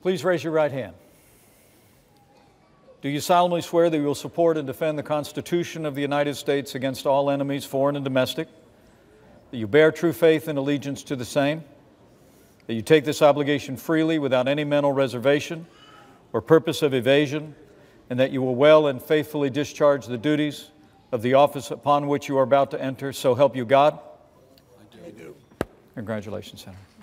Please raise your right hand. Do you solemnly swear that you will support and defend the Constitution of the United States against all enemies, foreign and domestic, that you bear true faith and allegiance to the same, that you take this obligation freely without any mental reservation or purpose of evasion, and that you will well and faithfully discharge the duties of the office upon which you are about to enter, so help you God? I do. Congratulations, Senator.